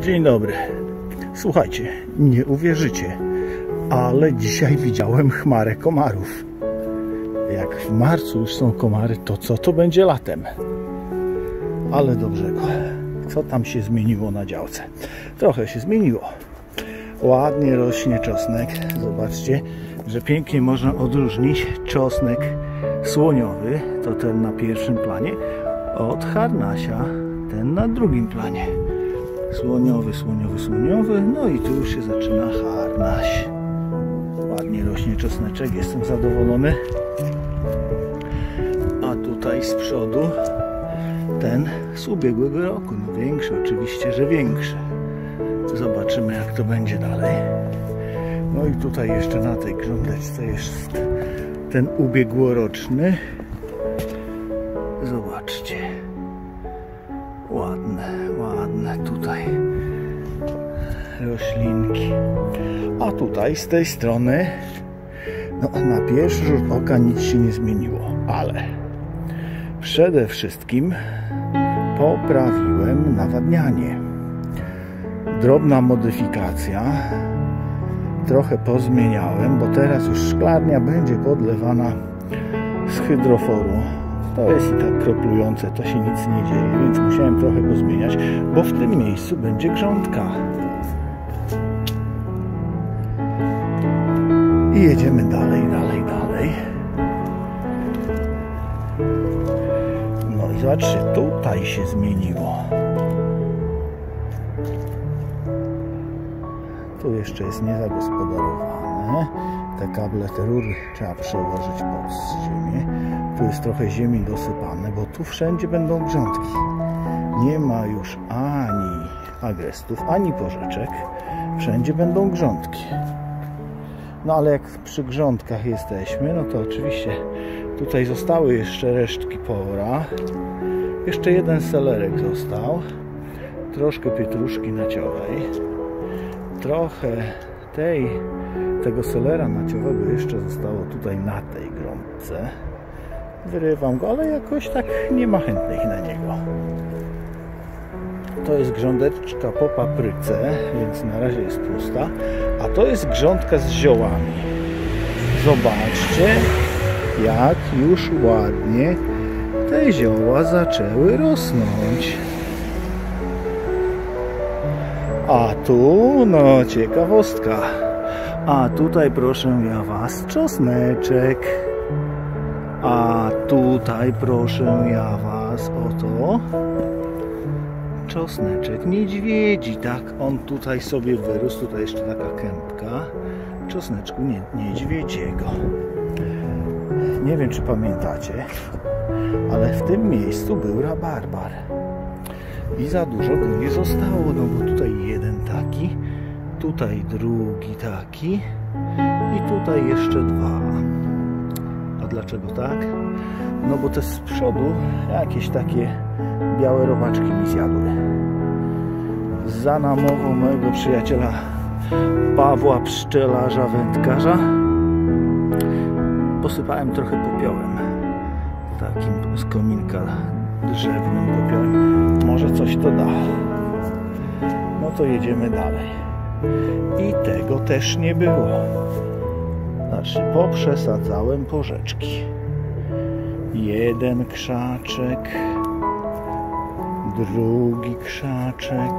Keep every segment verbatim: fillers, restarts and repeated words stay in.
Dzień dobry. Słuchajcie, nie uwierzycie, ale dzisiaj widziałem chmarę komarów. Jak w marcu już są komary, to co to będzie latem? Ale do brzegu. Co tam się zmieniło na działce? Trochę się zmieniło. Ładnie rośnie czosnek. Zobaczcie, że pięknie można odróżnić czosnek słoniowy, to ten na pierwszym planie, od harnasia, ten na drugim planie. Słoniowy, słoniowy, słoniowy, no i tu już się zaczyna harnaś. Ładnie rośnie czosneczek, jestem zadowolony. A tutaj z przodu ten z ubiegłego roku, no większy, oczywiście, że większy. Zobaczymy, jak to będzie dalej. No i tutaj jeszcze na tej grządeczce jest ten ubiegłoroczny. Zobaczcie. Ładne, ładne tutaj roślinki. A tutaj z tej strony, no na pierwszy rzut oka nic się nie zmieniło, ale przede wszystkim poprawiłem nawadnianie. Drobna modyfikacja. Trochę pozmieniałem, bo teraz już szklarnia będzie podlewana z hydroforu. To jest i tak kroplujące, to się nic nie dzieje, więc musiałem trochę pozmieniać, bo w tym miejscu będzie grządka. I jedziemy dalej, dalej, dalej. No i zobaczcie, tutaj się zmieniło. Tu jeszcze jest niezagospodarowane. Te kable, te rury trzeba przełożyć pod ziemię. Tu jest trochę ziemi dosypane, bo tu wszędzie będą grządki. Nie ma już ani agrestów, ani porzeczek. Wszędzie będą grządki. No ale jak przy grządkach jesteśmy, no to oczywiście tutaj zostały jeszcze resztki pora. Jeszcze jeden selerek został. Troszkę pietruszki naciowej. Trochę tej, tego selera naciowego jeszcze zostało tutaj na tej grządce. Wyrywam go, ale jakoś tak nie ma chętnych na niego. To jest grządeczka po papryce, więc na razie jest pusta. A to jest grządka z ziołami. Zobaczcie, jak już ładnie te zioła zaczęły rosnąć. A tu, no ciekawostka. A tutaj proszę ja was, czosneczek. A tutaj proszę ja was o to. Czosneczek niedźwiedzi, tak? On tutaj sobie wyrósł, tutaj jeszcze taka kępka czosneczku nie, niedźwiedziego. Nie wiem, czy pamiętacie, ale w tym miejscu był rabarbar. I za dużo go nie zostało, no bo tutaj jeden taki, tutaj drugi taki i tutaj jeszcze dwa. A dlaczego tak? No bo te z przodu jakieś takie białe robaczki mi zjadły. Za namową mojego przyjaciela Pawła Pszczelarza Wędkarza posypałem trochę popiołem. Takim z kominka drzewnym popiołem. Może coś to da. No to jedziemy dalej. I tego też nie było. Znaczy poprzesadzałem porzeczki. Jeden krzaczek, drugi krzaczek,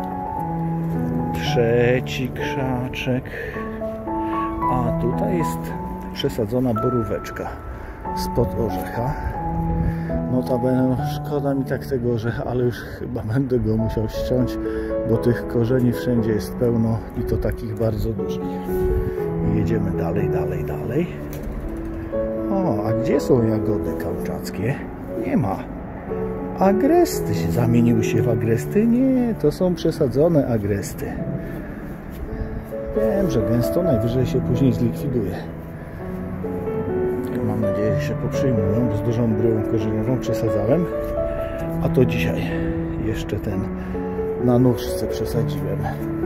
trzeci krzaczek, a tutaj jest przesadzona boróweczka spod orzecha. Notabene, no szkoda mi tak tego orzecha, ale już chyba będę go musiał ściąć, bo tych korzeni wszędzie jest pełno i to takich bardzo dużych. Jedziemy dalej, dalej, dalej. O, a gdzie są jagody kauczackie? Nie ma. Agresty się zamieniły się w agresty? Nie, to są przesadzone agresty. Wiem, że gęsto najwyżej się później zlikwiduje. Mam nadzieję, że się poprzyjmują, bo z dużą bryłą korzeniową przesadzałem. A to dzisiaj jeszcze ten na nóżce przesadziłem.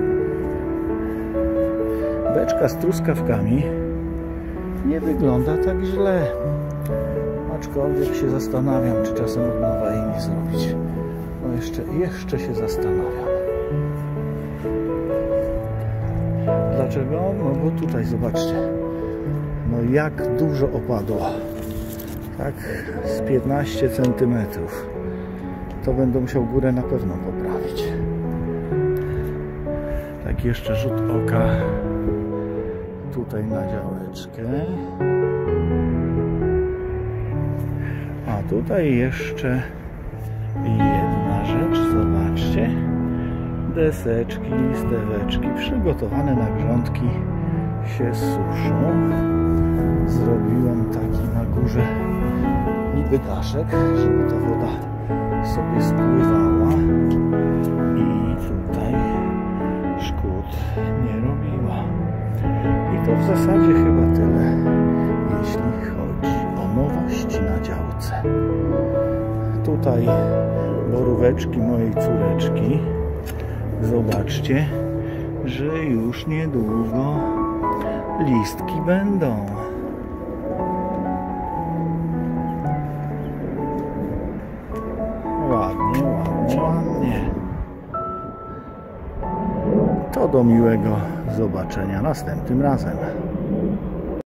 Beczka z truskawkami nie wygląda tak źle. Aczkolwiek się zastanawiam, czy czasem od nowa jej nie zrobić. No jeszcze, jeszcze się zastanawiam. Dlaczego? No bo tutaj zobaczcie, no jak dużo opadło, tak, z piętnaście centymetrów. To będę musiał górę na pewno poprawić. Tak, jeszcze rzut oka tutaj na działeczkę. A tutaj jeszcze jedna rzecz, zobaczcie. Deseczki, steweczki przygotowane na grządki się suszą. Zrobiłem taki na górze niby daszek, żeby ta woda sobie spływała i tutaj szkód nie robiła. I to w zasadzie chyba tyle, jeśli chodzi o nowości na działce. Tutaj boróweczki mojej córeczki. Zobaczcie, że już niedługo listki będą. Ładnie, ładnie, ładnie. To do miłego zobaczenia następnym razem.